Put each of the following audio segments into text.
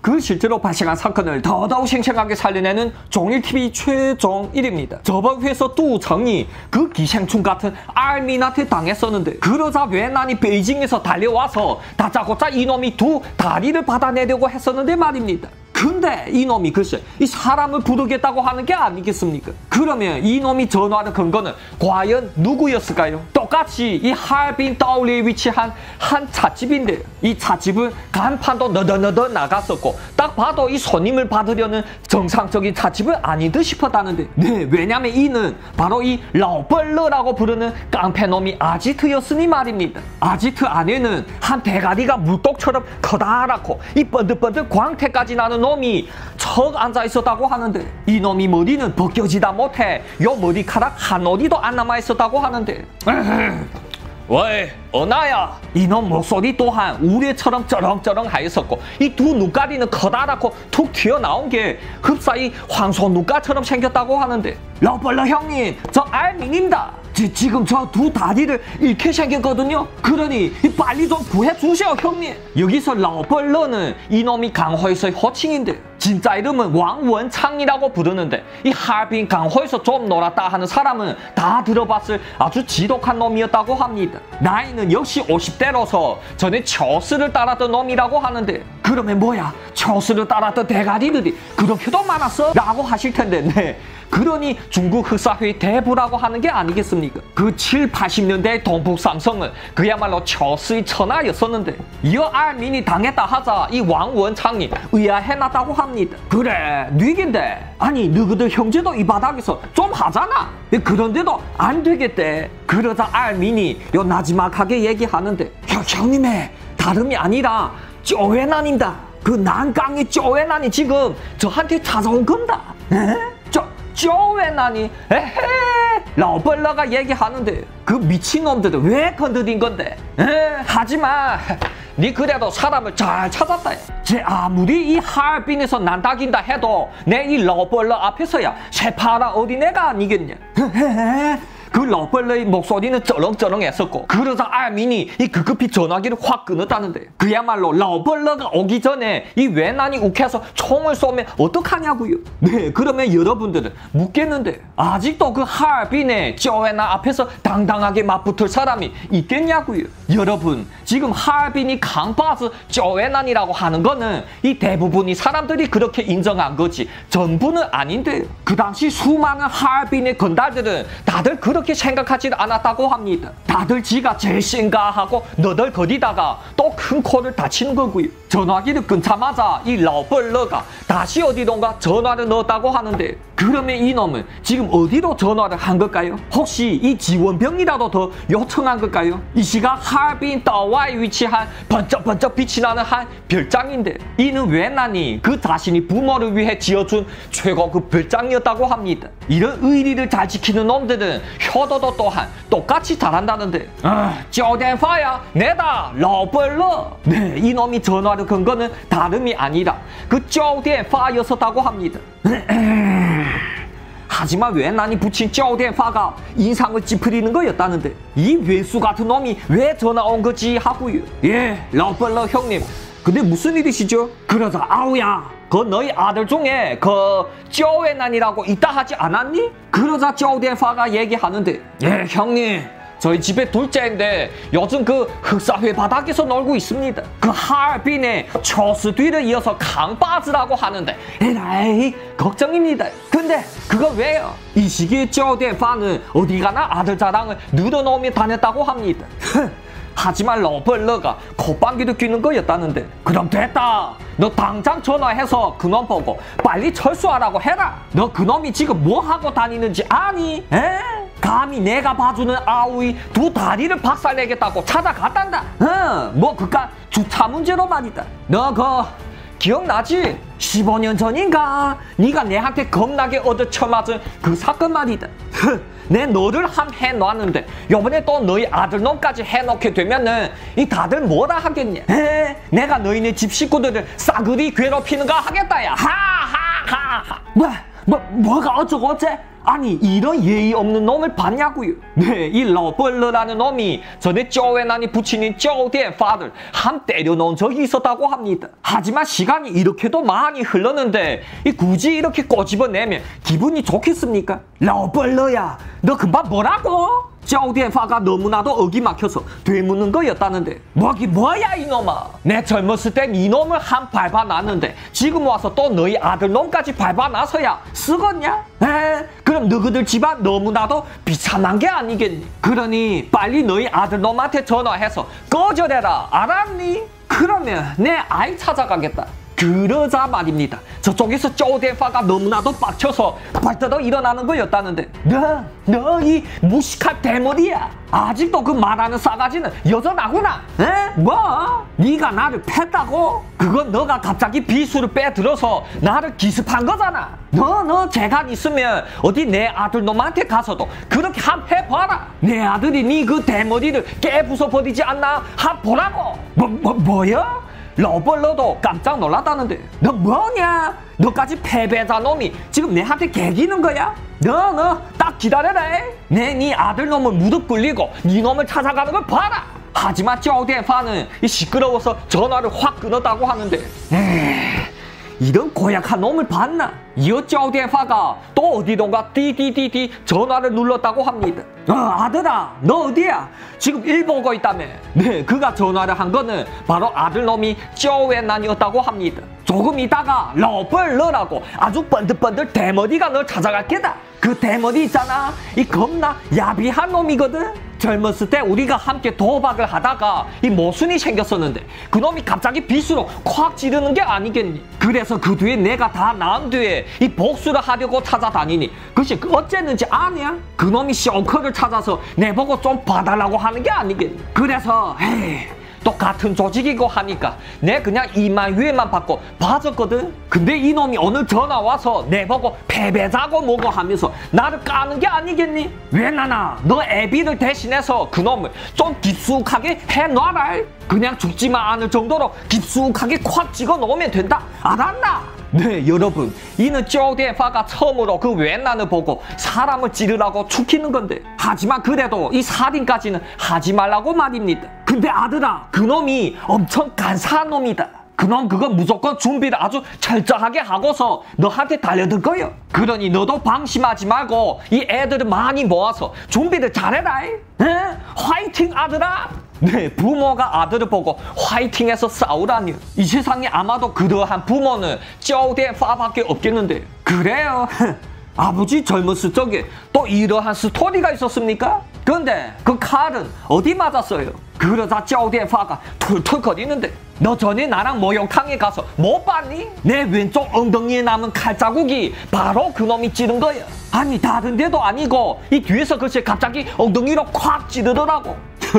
그 실제로 발생한 사건을 더더욱 생생하게 살려내는 종일TV 최종 1위입니다. 저번 회에서 뚜청이 그 기생충 같은 알민한테 당했었는데 그러자 웬난이 베이징에서 달려와서 다짜고짜 이놈이 두 다리를 받아내려고 했었는데 말입니다. 근데 이놈이 글쎄 이 사람을 부르겠다고 하는 게 아니겠습니까? 그러면 이놈이 전화를 건 거는 과연 누구였을까요? 똑같이 이 하얼빈 떠올리에 위치한 한 찻집인데요. 이 찻집은 간판도 너덜너덜 나갔었고 딱 봐도 이 손님을 받으려는 정상적인 찻집은 아닌 듯 싶었다는데 네, 왜냐면 이는 바로 이 라오벌러라고 부르는 깡패놈이 아지트였으니 말입니다. 아지트 안에는 한 대가리가 물독처럼 커다랗고 이 번득번득 광택까지 나는 놈이 척 앉아 있었다고 하는데 이 놈이 머리는 벗겨지다 못해 요 머리카락 한 올이도 안 남아 있었다고 하는데 왜 어나야 이놈 목소리 또한 우레처럼 쩌렁쩌렁하였었고 이 두 눈가리는 커다랗고 툭 튀어나온 게 흡사히 황소 눈가처럼 생겼다고 하는데 러벌러 형님 저 알민입니다. 지금 저 두 다리를 잃게 생겼거든요. 그러니 빨리 좀 구해주세요 형님. 여기서 러벌러는 이놈이 강호에서의 호칭인데 진짜 이름은 왕원창이라고 부르는데 이 하얼빈 강호에서 좀 놀았다 하는 사람은 다 들어봤을 아주 지독한 놈이었다고 합니다. 나이는 역시 50대로서 전에 처스를 따랐던 놈이라고 하는데 그러면 뭐야 처스를 따랐던 대가리들이 그렇게도 많았어? 라고 하실 텐데 네. 그러니 중국 흑사회의 대부라고 하는 게 아니겠습니까? 그 7, 80년대 동북 삼성은 그야말로 처스의 천하였었는데 이어 알민이 당했다 하자 이 왕원창이 의아해놨다고 합니다. 그래 뉘긴데 아니 너희들 형제도 이 바닥에서 좀 하잖아. 그런데도 안 되겠대. 그러자 알민이 요 나지막하게 얘기하는데 형님의 다름이 아니라 쪼웨난입니다. 그 난강의 쪼웨난이 지금 저한테 찾아온 건다. 에? 쪼웨난이 에헤 러벌러가 얘기하는데 그 미친놈들은 왜 건드린 건데 하지마 니 그래도 사람을 잘 찾았다. 제 아무리 이 하얼빈에서 난다긴다 해도 내 이 러벌러 앞에서야 새파라 어린애가 아니겠냐. 그 러벌러의 목소리는 쩌렁쩌렁했었고 그러자 알민이 이 급급히 전화기를 확 끊었다는데 그야말로 러벌러가 오기 전에 이 웬난이 욱해서 총을 쏘면 어떡하냐고요. 네 그러면 여러분들은 묻겠는데 아직도 그 하얼빈의 쪼웨난 앞에서 당당하게 맞붙을 사람이 있겠냐고요. 여러분 지금 하얼빈이 강바스 쪼웨난이라고 하는 거는 이 대부분이 사람들이 그렇게 인정한 거지 전부는 아닌데요. 그 당시 수많은 하얼빈의 건달들은 다들 그렇게 생각하지 않았다고 합니다. 다들 지가 제일 센가 하고 너덜거리다가 또 큰 코를 다치는 거고요. 전화기를 끊자마자 이 러벌러가 다시 어디론가 전화를 넣었다고 하는데 그러면 이놈은 지금 어디로 전화를 한 걸까요? 혹시 이 지원병이라도 더 요청한 걸까요? 이 시각 하얼빈 떠와에 위치한 번쩍번쩍 빛이 나는 한 별장인데 이는 웬난이 그 자신이 부모를 위해 지어준 최고급 별장이었다고 합니다. 이런 의리를 잘 지키는 놈들은 효도도 또한 똑같이 잘한다는데 쪼댄파야 내다 러벌러. 네 이놈이 전화를 건 거는 다름이 아니라 그 쪼댄파였었다고 합니다. 하지만 웬난이 붙인 쪼댄파가 인상을 찌푸리는 거였다는데 이 외수 같은 놈이 왜 전화 온 거지 하고요. 예 러벌러 형님 근데 무슨 일이시죠? 그러자 아우야 그 너희 아들 중에 그 쪼웨난이라고 있다 하지 않았니? 그러자 쪼댄파가 얘기하는데 예 형님 저희 집에 둘째인데 요즘 그 흑사회 바닥에서 놀고 있습니다. 그 하얼빈의 초스 뒤를 이어서 강바즈라고 하는데 에라이 걱정입니다. 근데 그거 왜요? 이 시기에 쪼댄파는 어디 가나 아들 자랑을 늘어놓으며 다녔다고 합니다. 하지만 러벌러가 콧방귀를 뀌는 거였다는데 그럼 됐다. 너 당장 전화해서 그놈 보고 빨리 철수하라고 해라. 너 그놈이 지금 뭐 하고 다니는지 아니? 에? 감히 내가 봐주는 아우의 두 다리를 박살내겠다고 찾아갔단다. 뭐 그깟 주차 문제로 말이다. 너 그 기억나지? 15년 전인가 네가 내한테 겁나게 얻어쳐맞은 그 사건 말이다. 내 너를 함 해놨는데 요번에 또 너희 아들놈까지 해놓게 되면은 이 다들 뭐라 하겠냐. 내가 너희네 집 식구들을 싸그리 괴롭히는가 하겠다야. 하하하하. 뭐가 어쩌고 어째? 아니 이런 예의 없는 놈을 봤냐고요. 네, 이 러벌러라는 놈이 전에 쪼웨난이 부친인 쪼디엔파를 한 때려놓은 적이 있었다고 합니다. 하지만 시간이 이렇게도 많이 흘렀는데 굳이 이렇게 꼬집어내면 기분이 좋겠습니까? 러벌러야, 너 금방 뭐라고? 쪼디엔파가 너무나도 어기 막혀서 되묻는 거였다는데 뭐긴 뭐야 이놈아. 내 젊었을 땐 이놈을 한 밟아놨는데 지금 와서 또 너희 아들놈까지 밟아놔서야 쓰겄냐? 그럼 너희들 집안 너무나도 비참한 게 아니겠니? 그러니 빨리 너희 아들놈한테 전화해서 꺼져래라, 알았니? 그러면 내 아이 찾아가겠다. 그러자 말입니다. 저쪽에서 쪼디엔파가 너무나도 빡쳐서 벌떡 일어나는 거였다는데 너 이 무식한 대머리야. 아직도 그 말하는 싸가지는 여전하구나. 뭐? 네가 나를 팼다고? 그건 너가 갑자기 비수를 빼들어서 나를 기습한 거잖아. 너 재간 있으면 어디 내 아들놈한테 가서도 그렇게 한 해봐라. 내 아들이 네 그 대머리를 깨부숴버리지 않나 한 보라고. 뭐야? 러벌러도 깜짝 놀랐다는데 너 뭐냐? 너까지 패배자 놈이 지금 내한테 개기는 거야? 너 딱 기다려라. 네 아들놈을 무릎 꿇리고 네 놈을 찾아가는 걸 봐라. 하지만 쪼디엔파는 시끄러워서 전화를 확 끊었다고 하는데 이런 고약한 놈을 봤나? 이어 쪼디엔파가 또 어디론가 띠띠띠띠 전화를 눌렀다고 합니다. 아들아, 너 어디야? 지금 일 보고 있다며. 네, 그가 전화를 한 거는 바로 아들놈이 쪼웨난이었다고 합니다. 조금 있다가 러벌러라고 아주 번들번들 대머리가 널 찾아갈 게다. 그 대머리 있잖아, 이 겁나 야비한 놈이거든. 젊었을 때 우리가 함께 도박을 하다가 이 모순이 생겼었는데 그놈이 갑자기 빗으로 콱 찌르는 게 아니겠니? 그래서 그 뒤에 내가 다 나은 뒤에 이 복수를 하려고 찾아다니니 그것이 어쨌는지 아냐? 그놈이 쇼커를 찾아서 내보고 좀 봐달라고 하는 게 아니겠니? 그래서 또 같은 조직이고 하니까 내 그냥 2만 위에만 받고 봐줬거든. 근데 이놈이 오늘 전화 와서 내보고 패배자고 뭐고 하면서 나를 까는 게 아니겠니? 왜 나나 너 애비를 대신해서 그놈을 좀 깊숙하게 해놔라. 그냥 죽지만 않을 정도로 깊숙하게 콱 찍어 놓으면 된다, 알았나? 네, 여러분, 이는 쪼디엔파가 처음으로 그 웬난을 보고 사람을 찌르라고 축히는 건데 하지만 그래도 이 살인까지는 하지 말라고 말입니다. 근데 아들아, 그놈이 엄청 간사한 놈이다. 그놈 그거 무조건 준비를 아주 철저하게 하고서 너한테 달려들 거요. 그러니 너도 방심하지 말고 이 애들을 많이 모아서 준비를 잘해라. 화이팅 아들아. 네, 부모가 아들을 보고 화이팅해서 싸우라니. 이 세상에 아마도 그러한 부모는 쪼디엔파밖에 없겠는데. 그래요. 아버지 젊었을 적에 또 이러한 스토리가 있었습니까? 근데 그 칼은 어디 맞았어요? 그러자 쪼디엔파가 툴툴거리는데 너 전에 나랑 목욕탕에 가서 못 봤니? 내 왼쪽 엉덩이에 남은 칼자국이 바로 그놈이 찌른 거야. 아니 다른 데도 아니고 이 뒤에서 그치 갑자기 엉덩이로 콱 찌르더라고.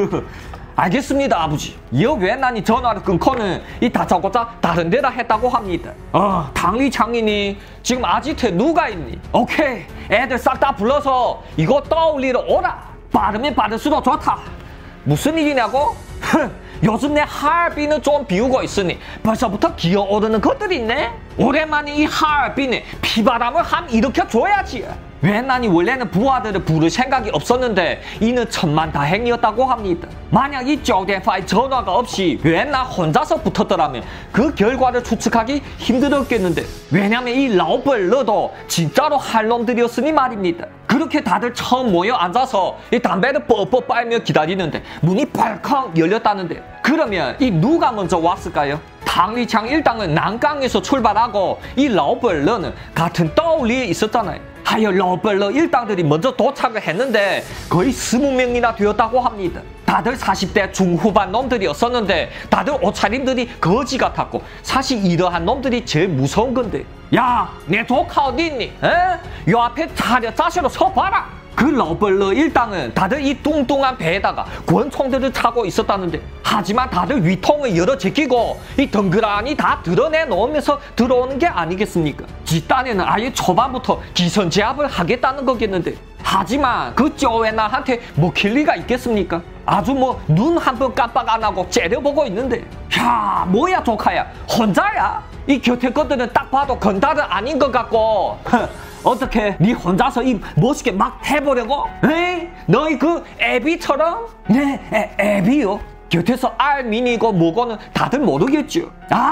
알겠습니다 아버지. 이어 웬난이 전화를 끊고는 이 다짜고짜 다른 데다 했다고 합니다. 당리 장인이 지금 아지트에 누가 있니? 오케이, 애들 싹 다 불러서 이거 떠올리러 오라. 빠르면 빠를수록 좋다. 무슨 일이냐고? 요즘 내 하얼빈은 좀 비우고 있으니 벌써부터 기어오르는 것들이 있네. 오랜만에 이 하얼빈에 피바람을 함 일으켜줘야지. 웬난이 원래는 부하들을 부를 생각이 없었는데 이는 천만다행이었다고 합니다. 만약 이 쪼디엔파의 전화가 없이 웬난 혼자서 붙었더라면 그 결과를 추측하기 힘들었겠는데 왜냐면 이 러벌러도 진짜로 할 놈들이었으니 말입니다. 그렇게 다들 처음 모여 앉아서 이 담배를 뻑뻑 빨며 기다리는데 문이 벌컥 열렸다는데 그러면 이 누가 먼저 왔을까요? 당리창 일당은 난강에서 출발하고 이 러벌러는 같은 떠올리에 있었잖아요. 하여 러벌러 일당들이 먼저 도착을 했는데 거의 20명이나 되었다고 합니다. 다들 40대 중후반 놈들이었었는데 다들 옷차림들이 거지 같았고 사실 이러한 놈들이 제일 무서운 건데 야, 내 조카 어디 있니? 요 앞에 자세로 서봐라. 그 러벌러 일당은 다들 이 뚱뚱한 배에다가 권총들을 차고 있었다는데 하지만 다들 위통을 열어 제끼고 이 덩그라니 다 드러내놓으면서 들어오는 게 아니겠습니까? 뒷단에는 아예 초반부터 기선제압을 하겠다는 거겠는데 하지만 그 쪼웨나한테 먹힐 리가 있겠습니까? 아주 뭐 눈 한 번 깜빡 안 하고 째려보고 있는데 야, 뭐야 조카야, 혼자야? 이 곁에 것들은 딱 봐도 건달은 아닌 것 같고 어떻게 네 혼자서 이 멋있게 막 해보려고? 에이? 너희 그 애비처럼? 네, 애비요? 곁에서 알미니고 뭐고는 다들 모르겠죠.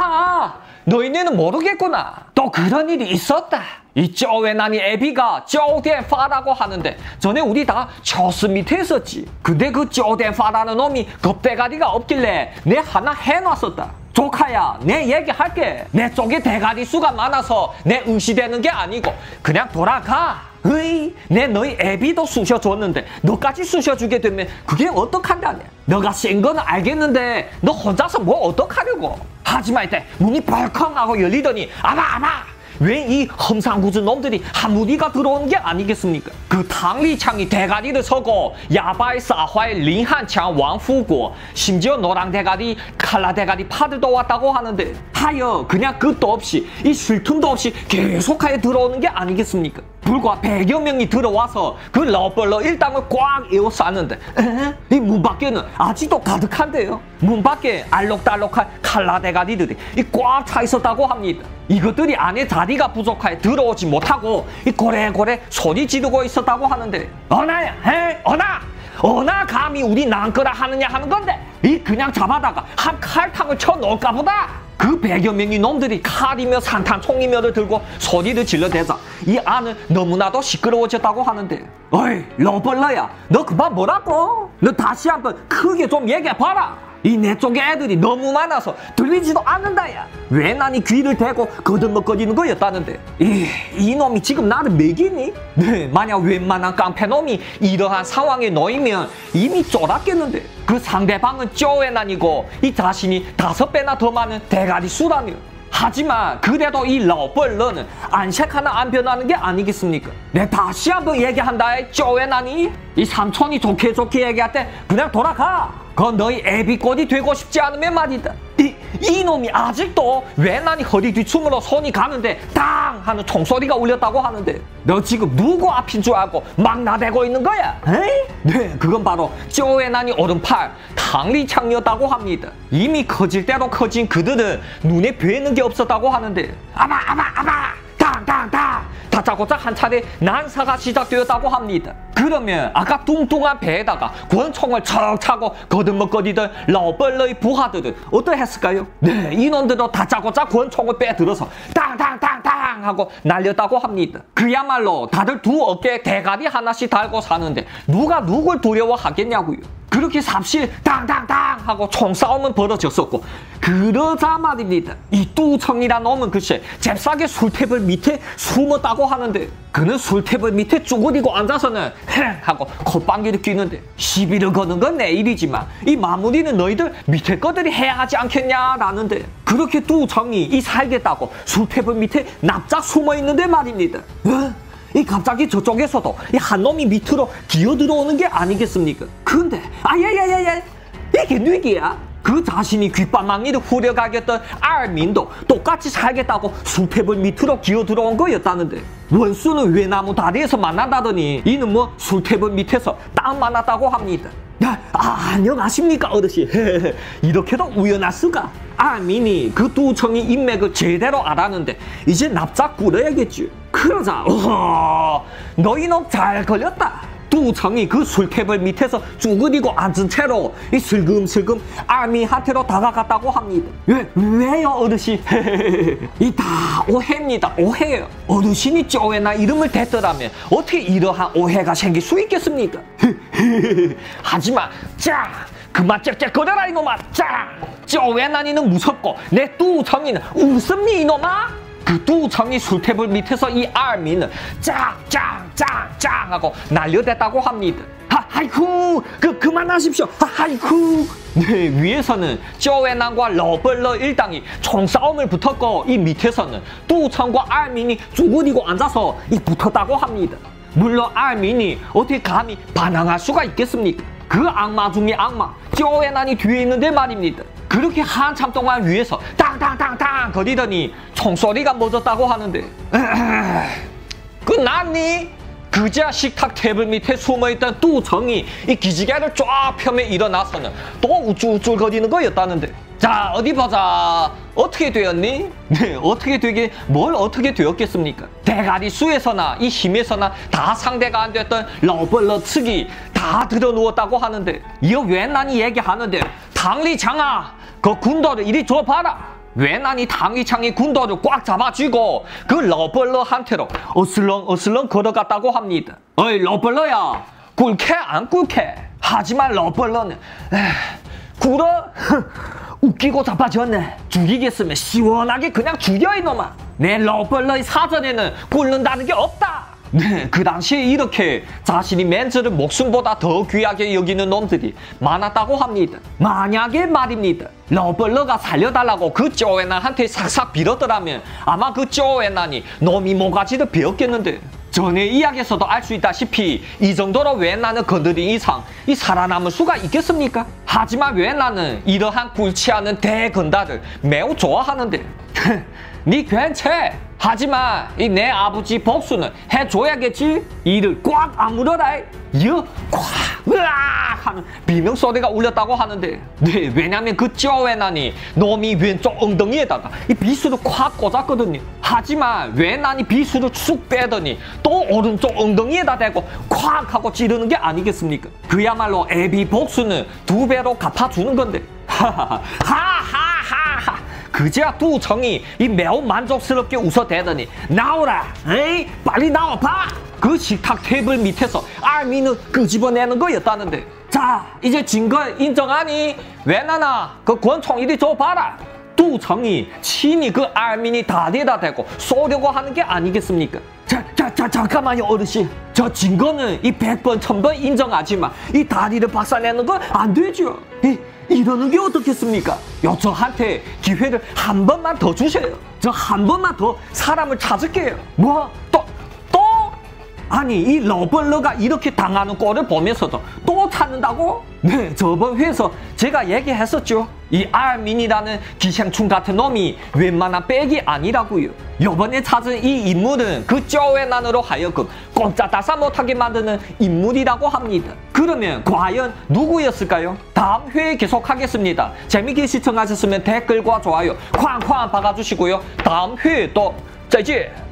너희네는 모르겠구나. 또 그런 일이 있었다. 이 쪼웨나니 애비가 쪼덴파라고 하는데 전에 우리 다 처스 밑에 있었지. 근데 그 쪼덴파라는 놈이 겁대가리가 없길래 내 하나 해놨었다. 조카야, 내 얘기할게. 내 쪽에 대가리 수가 많아서 내 응시되는 게 아니고 그냥 돌아가. 으이, 내 너희 애비도 쑤셔줬는데 너까지 쑤셔주게 되면 그게 어떡한다냐. 너가 센 거는 알겠는데 너 혼자서 뭐 어떡하려고. 하지마 이때 문이 벌컹 하고 열리더니 아마 왜 이 험상궂은 놈들이 한 무리가 들어오는 게 아니겠습니까? 그 탕리창이 대가리를 서고 야바이 사화의 링한창 왕후고 심지어 노랑 대가리 칼라 대가리 파들도 왔다고 하는데 하여 그냥 끝도 없이 이 쉴 틈도 없이 계속하여 들어오는 게 아니겠습니까? 불과 100여 명이 들어와서 그 러벌러 일당을 꽉 에워쌌는데 이 문 밖에는 아직도 가득한데요. 문 밖에 알록달록한 칼라 대가리들이 꽉 차 있었다고 합니다. 이것들이 안에 자리가 부족하여 들어오지 못하고 이 고래고래 소리 지르고 있었다고 하는데 어나야, 어나 감히 우리 난거라 하느냐 하는 건데 이 그냥 잡아다가 한 칼탕을 쳐 놓을까 보다. 그 100여 명의 놈들이 칼이며 산탄총이며를 들고 소리를 질러대자 이 안은 너무나도 시끄러워졌다고 하는데 어이 러벌러야, 너 그만 뭐라고? 너 다시 한번 크게 좀 얘기해봐라. 이 내 쪽에 애들이 너무 많아서 들리지도 않는다야. 왜 난이 귀를 대고 거들먹거리는 거였다는데 이 놈이 지금 나를 먹이니? 네, 만약 웬만한 깡패놈이 이러한 상황에 놓이면 이미 쫄았겠는데 그 상대방은 쪼웨난이고 이 자신이 5배나 더 많은 대가리 수라며. 하지만 그래도 이 러벌러는 안색 하나 안 변하는 게 아니겠습니까? 내 다시 한번 얘기한다. 쪼웨난이 이 삼촌이 좋게 얘기할 때 그냥 돌아가. 그건 너희 애비꼴이 되고 싶지 않으면 말이다. 이놈이 아직도 왜 난이 허리 뒤춤으로 손이 가는데 땅 하는 총소리가 울렸다고 하는데 너 지금 누구 앞인 줄 알고 막 나대고 있는 거야? 에이? 네, 그건 바로 쪼웨난이 오른팔 탕리창이었다고 합니다. 이미 커질 대로 커진 그들은 눈에 뵈는 게 없었다고 하는데 아마 당당당 다짜고짜 한 차례 난사가 시작되었다고 합니다. 그러면 아까 뚱뚱한 배에다가 권총을 척 차고 거들먹거리던 러벌러의 부하들은 어떠했을까요? 네, 인원들도 다짜고짜 권총을 빼들어서 당당당당 하고 날렸다고 합니다. 그야말로 다들 두 어깨에 대가리 하나씩 달고 사는데 누가 누굴 두려워하겠냐고요. 그렇게 삽실 당당당 하고 총싸움은 벌어졌었고 그러자 말입니다. 이 뚜청이란 놈은 글쎄 잽싸게 술탭을 밑에 숨었다고 하는데 그는 술탭을 밑에 쭈그리고 앉아서는 행 하고 콧방귀를 뀌는데 시비를 거는 건 내 일이지만 이 마무리는 너희들 밑에 것들이 해야 하지 않겠냐라는데 그렇게 뚜청이 이 살겠다고 술탭을 밑에 납작 숨어있는데 말입니다. 이 갑자기 저쪽에서도 이 한 놈이 밑으로 기어 들어오는 게 아니겠습니까? 근데 이게 누구야? 그 자신이 귓바망이를 후려가겠던 알민도 똑같이 살겠다고 술탭을 밑으로 기어 들어온 거였다는데 원수는 외나무 다리에서 만난다더니 이는 뭐 술탭을 밑에서 딱 만났다고 합니다. 안녕하십니까 어르신. 이렇게도 우연할 수가. 알민이 그 뚜청이 인맥을 제대로 알았는데 이제 납작 꿇어야겠지. 그러자 너희 놈 잘 걸렸다. 뚜청이 그 술탭을 밑에서 쭈그리고 앉은 채로 이 슬금슬금 알미한테로 다가갔다고 합니다. 왜요 어르신? 이 다 오해입니다. 오해예요. 어르신이 쪼웨나 이름을 댔더라면 어떻게 이러한 오해가 생길 수 있겠습니까? 하지마. 짱! 그만 짹짹거려라 이놈아. 짱! 쪼웨나니는 무섭고 내 뚜청이는 웃음니 이놈아. 그 뚜청이 술탭을 밑에서 이 알미는 짱짱짱짱 하고 날려댔다고 합니다. 아이쿠 그만하십시오. 아이쿠. 네, 위에서는 쪼웨난과 러벌러 일당이 총싸움을 붙었고 이 밑에서는 뚜청과 알민이 쭈그리고 앉아서 붙었다고 합니다. 물론 알민이 어떻게 감히 반항할 수가 있겠습니까? 그 악마 중의 악마 쪼웨난이 뒤에 있는데 말입니다. 그렇게 한참 동안 위에서 땅땅땅땅 거리더니 총소리가 멎었다고 하는데 끝났니? 그자 식탁 테이블 밑에 숨어있던 뚜청이 이 기지개를 쫙 펴며 일어나서는 또 우쭐우쭐 거리는 거였다는데 자, 어디 보자. 어떻게 되었니? 네, 어떻게 되게 뭘 어떻게 되었겠습니까? 대가리 수에서나 이 힘에서나 다 상대가 안 됐던 러벌러 측이 다 들어누웠다고 하는데 이거 왜 난이 얘기하는데 당리창아 그 군도를 이리 줘봐라. 왜 난이 당리창이 군도를 꽉 잡아쥐고 그 러벌러한테로 어슬렁어슬렁 걸어갔다고 합니다. 어이 러벌러야 꿀캐 안 꿀캐? 하지만 러벌러는 굴어? 웃기고 자빠졌네. 죽이겠으면 시원하게 그냥 죽여 이놈아. 내 러벌러의 사전에는 꿀는다는 게 없다. 네, 그 당시에 이렇게 자신이 맨즈를 목숨보다 더 귀하게 여기는 놈들이 많았다고 합니다. 만약에 말입니다. 러벌러가 살려달라고 그 쪼웨난한테 싹싹 빌었더라면 아마 그 쪼웨난이 놈이 모가지를 베었겠는데 전에 이야기에서도 알 수 있다시피 이 정도로 웬난을 건드린 이상 이 살아남을 수가 있겠습니까? 하지만 웬난은 이러한 꿀치 않은 대건달을 매우 좋아하는데 니 괜찮. 하지만 이 내 아버지 복수는 해줘야겠지. 이를 꽉 아물어라. 이어 꽉 으악 하는 비명소리가 울렸다고 하는데 네, 왜냐면 그 쪼웨난이 놈이 왼쪽 엉덩이에다가 이 비수를 콱 꽂았거든요. 하지만 웬난이 비수를 쑥 빼더니 또 오른쪽 엉덩이에다 대고 콱 하고 찌르는 게 아니겠습니까? 그야말로 애비 복수는 2배로 갚아주는 건데 하하하하 그제야 뚜정이 이 매우 만족스럽게 웃어대더니 나오라. 에이 빨리 나와봐. 그 식탁 테이블 밑에서 알미는 끄집어내는 거였다는데 자 이제 증거 인정하니? 왜나나 그 권총 이리 줘봐라. 뚜정이 친히 그 알민이 다리에다 대고 쏘려고 하는 게 아니겠습니까? 잠깐만요 어르신. 저 증거는 이 100번 1000번 인정하지만 이 다리를 박살내는 건 안 되죠. 이러는 게 어떻겠습니까? 저한테 기회를 한 번만 더 주세요. 저 한 번만 더 사람을 찾을게요. 뭐? 또? 아니 이 러벌러가 이렇게 당하는 꼴을 보면서도 또 찾는다고? 네, 저번 회에서 제가 얘기했었죠. 이 알민이라는 기생충 같은 놈이 웬만한 빽이 아니라고요. 요번에 찾은 이 인물은 그 쪼웨난으로 하여금 꼼짝달싹 못하게 만드는 인물이라고 합니다. 그러면 과연 누구였을까요? 다음 회에 계속하겠습니다. 재밌게 시청하셨으면 댓글과 좋아요 쾅쾅 박아주시고요. 다음 회에 또 再见